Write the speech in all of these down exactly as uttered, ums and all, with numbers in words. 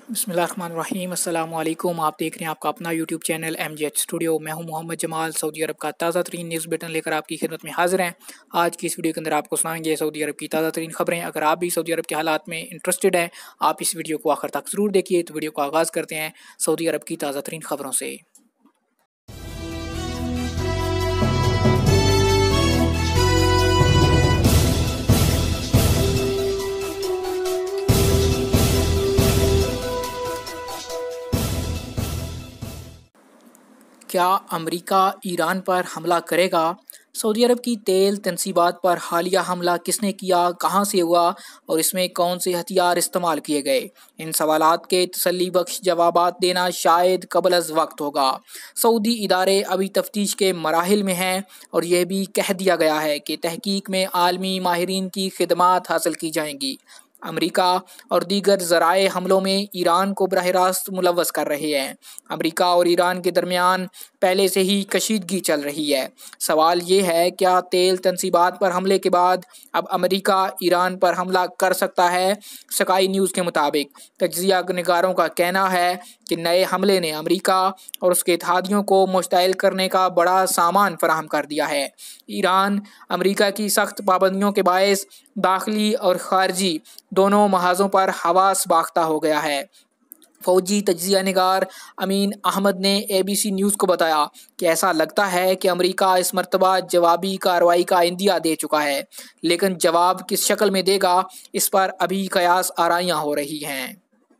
बिस्मिल्लाहिर्रहमानिर्रहीम अस्सलाम वालेकुम। आप देख रहे हैं आपका अपना YouTube channel M G H studio. मैं हूं मोहम्मद जमाल। सऊदी अरब का ताज़ा तरीन न्यूज़ बुलेटिन लेकर आपकी खिदमत में हाजिर हैं। आज की इस वीडियो के अंदर आपको सुनाएंगे सऊदी अरब की ताज़ा तरीन खबरें। अगर आप भी सऊदी अरब के हालात में इंटरेस्टेड हैं, आप इस वीडियो को आखिर तक ज़रूर देखिए। तो वीडियो को आगाज़ करते हैं सऊदी अरब की ताज़ा तरीन खबरों से। क्या अमेरिका ईरान पर हमला करेगा? सऊदी अरब की तेल तनसीबात पर हालिया हमला किसने किया, कहां से हुआ और इसमें कौन से हथियार इस्तेमाल किए गए? इन सवालात के तसल्ली बख्श जवाबात देना शायद कबल अज़ वक्त होगा। सऊदी इदारे अभी तफ्तीश के मराहिल में हैं और यह भी कह दिया गया है कि तहकीक में आलमी माहिरीन की खिदमात हासिल की जाएंगी। अमेरिका और दीगर ज़राए हमलों में ईरान को बराह रास्त मुलव्वस कर रहे हैं। अमेरिका और ईरान के दरमियान पहले से ही कशीदगी चल रही है। सवाल ये है, क्या तेल तनसीबात पर हमले के बाद अब अमेरिका ईरान पर हमला कर सकता है? स्काई न्यूज़ के मुताबिक तज्ज़िया निगारों का कहना है कि नए हमले ने अमेरिका और उसके इत्तेहादियों को मुश्तइल करने का बड़ा सामान फराहम कर दिया है। ईरान अमेरिका की सख्त पाबंदियों के बायस दाखिली और खारजी दोनों महाजों पर हवास बाख्ता हो गया है। फौजी तज्ज़िया निगार अमीन अहमद ने ए बी सी न्यूज़ को बताया कि ऐसा लगता है कि अमेरिका इस मरतबा जवाबी कार्रवाई का इंदिया दे चुका है, लेकिन जवाब किस शक्ल में देगा इस पर अभी कयास आराइयाँ हो रही हैं।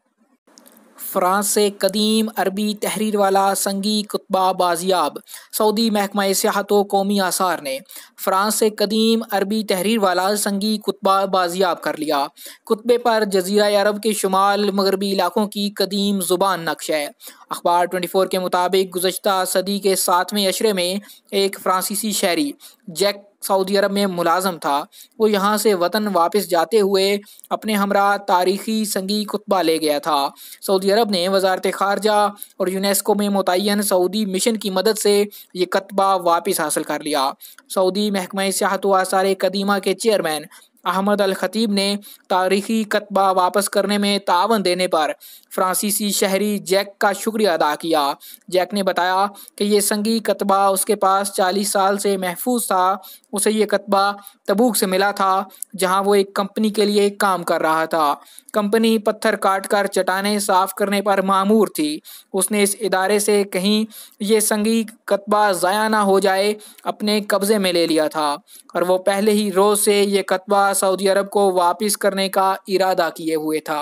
फ्रांस से कदीम अरबी तहरीर वाला संगी कुतबा बाजियाब। सऊदी महकमा सियाहत व कौमी आसार ने फ्रांस से कदीम अरबी तहरीर वाला संगी कुतबा बाजियाब कर लिया। कुतबे पर जजीरा अरब के शुमाल मगरबी इलाकों की कदीम जुबान नक्श है। अखबार चौबीस के मुताबिक गुज़श्ता सदी के सातवें अशरे में एक फ्रांसीसी शहरी जैक सऊदी अरब में मुलाजम था। वो यहाँ से वतन वापस जाते हुए अपने हमरा तारीखी संगी कुतबा ले गया था। सऊदी अरब ने वजारत खारजा और यूनेस्को में मुतय्यन सऊदी मिशन की मदद से ये कतबा वापस हासिल कर लिया। सऊदी महकमा सियाहत व आसार कदीमा के चेयरमैन अहमद अल खतीब ने तारीखी कतबा वापस करने में तावन देने पर फ्रांसीसी शहरी जैक का शुक्रिया अदा किया। जैक ने बताया कि ये संगी कतबा उसके पास चालीस साल से महफूज था। उसे ये कतबा तबूक से मिला था, जहां वो एक कंपनी के लिए काम कर रहा था। कंपनी पत्थर काट कर चट्टानें साफ करने पर मामूर थी। उसने इस इदारे से कहीं ये संगी कतबा ज़ाया ना हो जाए अपने कब्जे में ले लिया था और वो पहले ही रोज़ से ये कतबा सऊदी अरब को वापस करने का इरादा किए हुए था।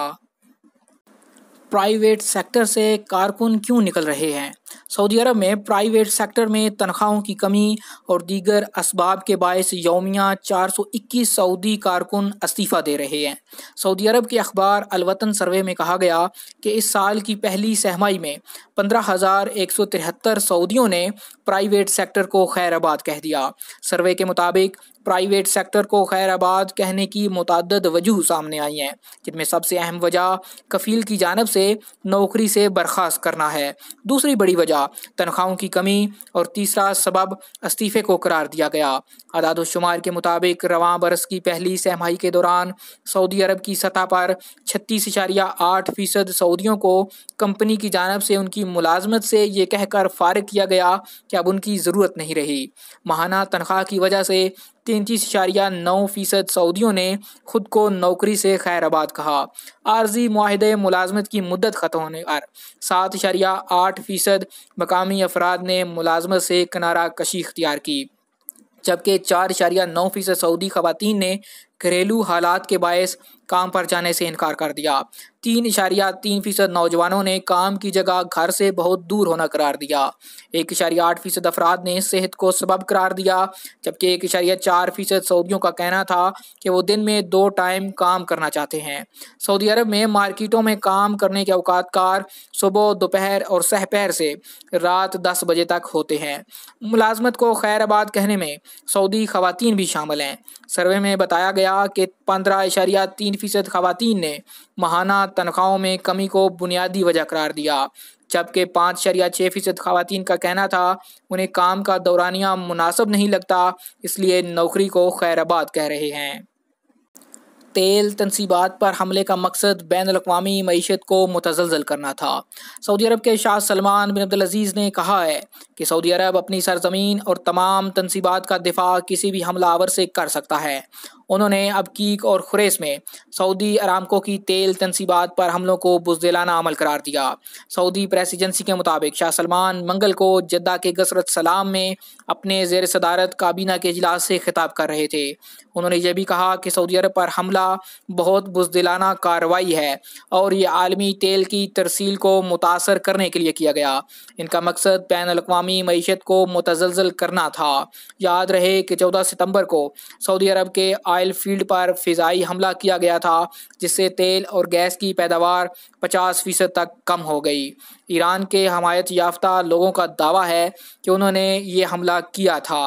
प्राइवेट सेक्टर से कारकुन क्यों निकल रहे हैं? सऊदी अरब में प्राइवेट सेक्टर में तनख्वाहों की कमी और दीगर असबाब के बायस यौमिया चार सौ इक्कीस सऊदी कारकुन इस्तीफ़ा दे रहे हैं। सऊदी अरब के अखबार अल वतन सर्वे में कहा गया कि इस साल की पहली सहमाई में पंद्रह हज़ार एक सौ तिहत्तर सऊदियों ने प्राइवेट सेक्टर को खैराबाद कह दिया। सर्वे के मुताबिक प्राइवेट सेक्टर को खैराबाद कहने की मुतअद्दिद वजूह सामने आई हैं, जिनमें सबसे अहम वजह कफील की जानिब से नौकरी से बर्खास्त करना है, दूसरी बड़ी वजह तनख्वाहों की कमी और तीसरा सबब इस्तीफे को करार दिया गया। अदाद शुमार के मुताबिक रवां बरस की पहली सहमाही के दौरान सऊदी अरब की सतह पर छत्तीस इशारिया आठ फीसद सऊदियों को कंपनी की जानिब से उनकी मुलाजमत से ये कहकर फारिग किया गया कि अब उनकी ज़रूरत नहीं रही। माहाना तनख्वाह की वजह से तैंतीस इशारिया नौ फीसद सऊदियों ने खुद को नौकरी से खैराबाद कहा। आर्जी मुआहदे मुलाजमत की मुद्दत ख़त्म होने पर सात इशारिया आठ फीसद मकामी अफराद ने मुलाजमत से किनारा कशी इख्तियार की, जबकि चार इशारिया नौ फीसद सऊदी खवातीन ने घरेलू हालात के बायस काम पर जाने से इनकार कर दिया। तीन इशारिया तीन फीसद नौजवानों ने काम की जगह घर से बहुत दूर होना करार दिया। एक इशारिया आठ फीसद अफराद ने सेहत को सबब करार दिया, जबकि एक इशारिया चार फीसद सऊदियों का कहना था कि वो दिन में दो टाइम काम करना चाहते हैं। सऊदी अरब में मार्केटों में काम करने के औकात कार सुबह, दोपहर और सहपहर से रात दस बजे तक होते हैं। मुलाजमत को खैराबाद कहने में सऊदी खवातीन भी शामिल हैं। सर्वे में बताया गया कि पंद्रह इशारिया तीन फीसद खवातीन ने माहाना तनख्वाहों में कमी को बुनियादी वजह करार दिया, जबकि पाँच इशारिया छः फीसद खवातीन का कहना था उन्हें काम का दौरानिया मुनासिब नहीं लगता, इसलिए नौकरी को खैराबाद कह रहे हैं। तेल तनसीबात पर हमले का मकसद बैनुल-अक़वामी मईशत को मुतज़लज़ल करना था। सऊदी अरब के शाह सलमान बिन अब्दुल अज़ीज़ ने कहा है कि सऊदी अरब अपनी सरज़मीन और तमाम तनसीबात का दिफा किसी भी हमलावर से कर सकता है। उन्होंने अबकीक और खुरेस में सऊदी अरामको की तेल तनसीबात पर हमलों को बुज़दिलाना अमल करार दिया। सऊदी प्रेस एजेंसी के मुताबिक शाह सलमान मंगल को जद्दा के गसरत सलाम में अपने ज़ेर सदारत काबीना के इजलास से खिताब कर रहे थे। उन्होंने यह भी कहा कि सऊदी अरब पर हमला बहुत बुज़दिलाना कार्रवाई है और ये आलमी तेल की तरसील को मुतासर करने के लिए किया गया। इनका मकसद बैनुल-अक़वामी मईशत को मुतज़लज़ल करना था। याद रहे कि चौदह सितंबर को सऊदी अरब के ऑयल फील्ड पर फ़िज़ाई हमला किया गया था, जिससे तेल और गैस की पैदावार पचास फीसद तक कम हो गई। ईरान के हमायत याफ्ता लोगों का दावा है कि उन्होंने ये हमला किया था।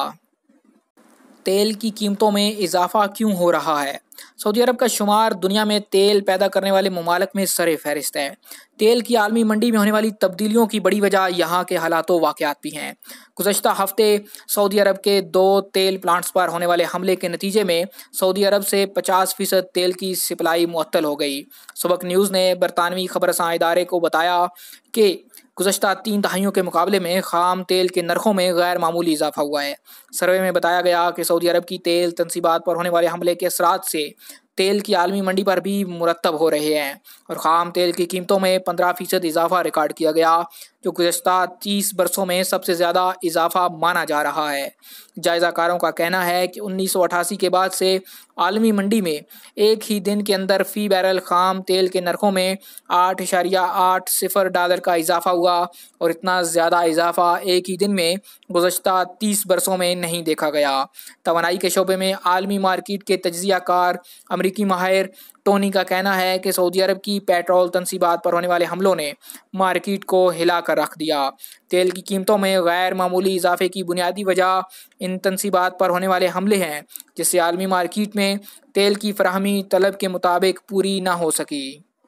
तेल की कीमतों में इजाफा क्यों हो रहा है? सऊदी अरब का शुमार दुनिया में तेल पैदा करने वाले ममालिक में सरे फहरिस्त है। तेल की आलमी मंडी में होने वाली तब्दीलियों की बड़ी वजह यहाँ के हालात व वाक़यात भी हैं। गुज़श्ता हफ्ते सऊदी अरब के दो तेल प्लांट्स पर होने वाले हमले के नतीजे में सऊदी अरब से पचास फीसद तेल की सप्लाई मुअत्तल हो गई। सुबक न्यूज़ ने बरतानवी खबरसां इदारे को बताया कि गुज़श्ता तीन दहाइयों के मुकाबले में खाम तेल के नरखों में गैर मामूली इजाफा हुआ है। सर्वे में बताया गया कि सऊदी अरब की तेल तनसीबात पर होने वाले हमले के असरात से तेल की आलमी मंडी पर भी मुरतब हो रहे हैं और खाम तेल की कीमतों में पंद्रह फीसद इजाफा रिकॉर्ड किया गया, जो गुज़श्ता तीस बरसों में सबसे ज़्यादा इजाफा माना जा रहा है। जायज़ाकारों का कहना है कि उन्नीस सौ अठासी के बाद से आलमी मंडी में एक ही दिन के अंदर फ़ी बैरल खाम तेल के नरखों में आठ इशारिया आठ सिफर डॉलर का इजाफा हुआ और इतना ज़्यादा इजाफा एक ही दिन में गुज़श्ता तीस बरसों में नहीं देखा गया। तवानाई के शोबे में आलमी मार्केट के तज्ज़ियाकार अमरीकी माहिर टोनी का कहना है कि सऊदी अरब की पेट्रोल तनसीबात पर होने वाले हमलों ने मार्केट को हिला कर रख दिया। तेल की कीमतों में गैर मामूली इजाफे की बुनियादी वजह इन तनसीबात पर होने वाले हमले हैं, जिससे आलमी मार्केट में तेल की फराहमी तलब के मुताबिक पूरी ना हो सकी।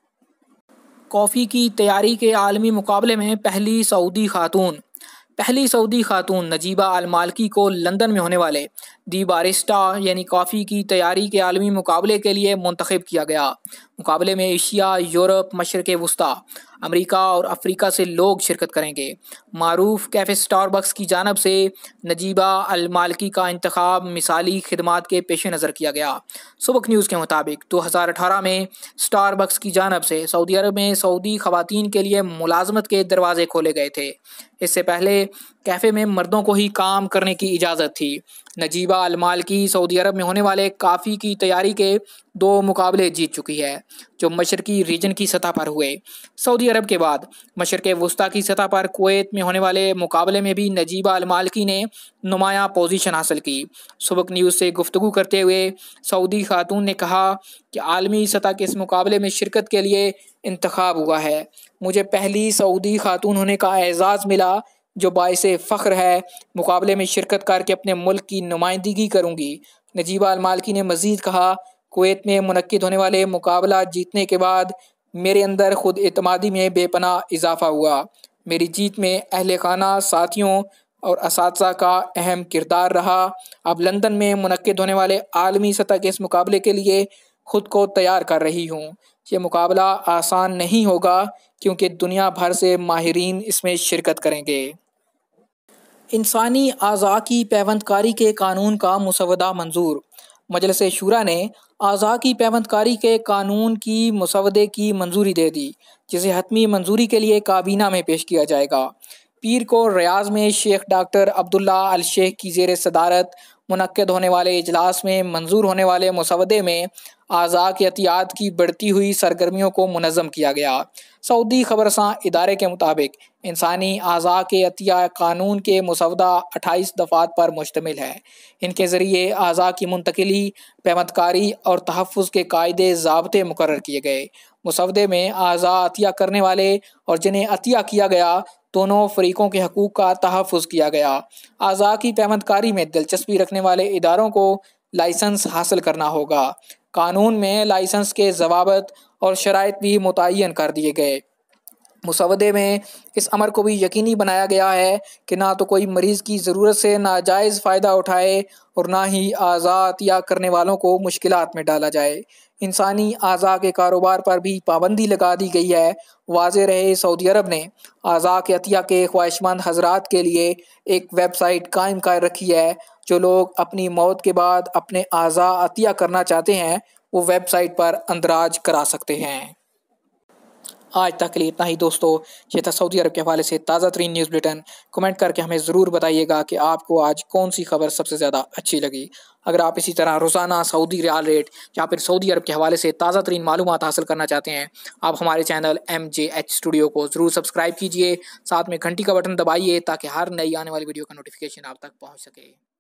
कॉफ़ी की तैयारी के आलमी मुकाबले में पहली सऊदी खातून पहली सऊदी खातून नजीबा अल मालकी को लंदन में होने वाले दी बारिस्टा यानी कॉफ़ी की तैयारी के आलमी मुकाबले के लिए मुंतखब किया गया। मुकाबले में एशिया, यूरोप, मशरिक़ वस्ता, अमेरिका और अफ्रीका से लोग शिरकत करेंगे। मारूफ कैफ़े स्टारबक्स की जानिब से नजीबा अल मालकी का इंतखाब मिसाली खिदमात के पेश नज़र किया गया। सुबक न्यूज़ के मुताबिक दो हज़ार अठारह में स्टारबक्स की जानिब से सऊदी अरब में सऊदी ख़वातीन के लिए मुलाजमत के दरवाजे खोले गए थे। इससे पहले कैफ़े में मर्दों को ही काम करने की इजाज़त थी। नजीबा अल मालकी सऊदी अरब में होने वाले कॉफ़ी की तैयारी के दो मुकाबले जीत चुकी है, जो मशरकी रीजन की सतह पर हुए। सऊदी अरब के बाद मशरिक़ वस्ता की सतह पर कुवैत में होने वाले मुकाबले में भी नजीबा अल मालकी ने नुमायाँ पोजीशन हासिल की। सुबक न्यूज़ से गुफ्तगू करते हुए सऊदी खातून ने कहा कि आलमी सतह के इस मुकाबले में शिरकत के लिए इंतखाब हुआ है। मुझे पहली सऊदी खातून होने का एजाज़ मिला, जो बाइसे फ़ख्र है। मुकाबले में शिरकत करके अपने मुल्क की नुमाइंदगी करूँगी। नजीबा अल मालकी ने मज़ीद कहा, कुवैत में मुनक्किद होने वाले मुकाबला जीतने के बाद मेरे अंदर खुद एतमादी में बेपनाह इजाफा हुआ। मेरी जीत में अहले खाना, साथियों और असातिज़ा का अहम किरदार रहा। अब लंदन में मुनक्किद होने वाले आलमी सतह के इस मुकाबले के लिए खुद को तैयार कर रही हूँ। ये मुकाबला आसान नहीं होगा क्योंकि दुनिया भर से माहिरीन इसमें शिरकत करेंगे। इंसानी आज़ा की पैवंदकारी के कानून का मुसवदा मंजूर। मजलिस शूरा ने आज़ा की पैवंदकारी के कानून की मुसवदे की मंजूरी दे दी, जिसे हतमी मंजूरी के लिए काबीना में पेश किया जाएगा। पीर को रियाज में Sheikh doctor Abdullah al Sheikh की ज़ेर सदारत मुनक्किद होने वाले इजलास में मंजूर होने वाले मुसवदे में आज़ा के एहतियात की बढ़ती हुई सरगर्मियों को मुनज़्ज़म किया गया। सऊदी खबरसां इदारे के मुताबिक इंसानी आज़ा के अतिया कानून के मुसवदा अट्ठाईस दफ़ात पर मुश्तमिल है। इनके ज़रिए आज़ा की मुंतकिली, पैवंदकारी और तहफ़्फ़ुज़ के कायदे ज़ाब्ते मुकर्रर किए गए। मुसवदे में आज़ा अतिया करने वाले और जिन्हें अतिया किया गया दोनों फरीकों के हकूक़ का तहफ़्फ़ुज़ किया गया। आज़ा की पैवंदकारी में दिलचस्पी रखने वाले इदारों को लाइसेंस हासिल करना होगा। कानून में लाइसेंस के ज़वाबित और शराइत भी मुतय्यन कर दिए गए। मुसवदे में इस अमर को भी यकीनी बनाया गया है कि ना तो कोई मरीज़ की ज़रूरत से नाजायज़ फ़ायदा उठाए और ना ही आज़ाद या करने वालों को मुश्किलात में डाला जाए। इंसानी आज़ा के कारोबार पर भी पाबंदी लगा दी गई है। वाज़ेह रहे, सऊदी अरब ने आज़ा के अतिया के ख्वाहिशमंद हज़रात के लिए एक वेबसाइट कायम कर रखी है। जो लोग अपनी मौत के बाद अपने आज़ा अतिया करना चाहते हैं वो वेबसाइट पर अंदराज करा सकते हैं। आज तक के लिए इतना ही दोस्तों। ये था सऊदी अरब के हवाले से ताज़ा तरीन न्यूज़ बुलेटिन। कमेंट करके हमें ज़रूर बताइएगा कि आपको आज कौन सी खबर सबसे ज़्यादा अच्छी लगी। अगर आप इसी तरह रोज़ाना सऊदी रियाल रेट या फिर सऊदी अरब के हवाले से ताज़ा तरीन मालूमात हासिल करना चाहते हैं, आप हमारे channel M J H studio को ज़रूर सब्सक्राइब कीजिए। साथ में घंटी का बटन दबाइए ताकि हर नई आने वाली वीडियो का नोटिफिकेशन आप तक पहुँच सके।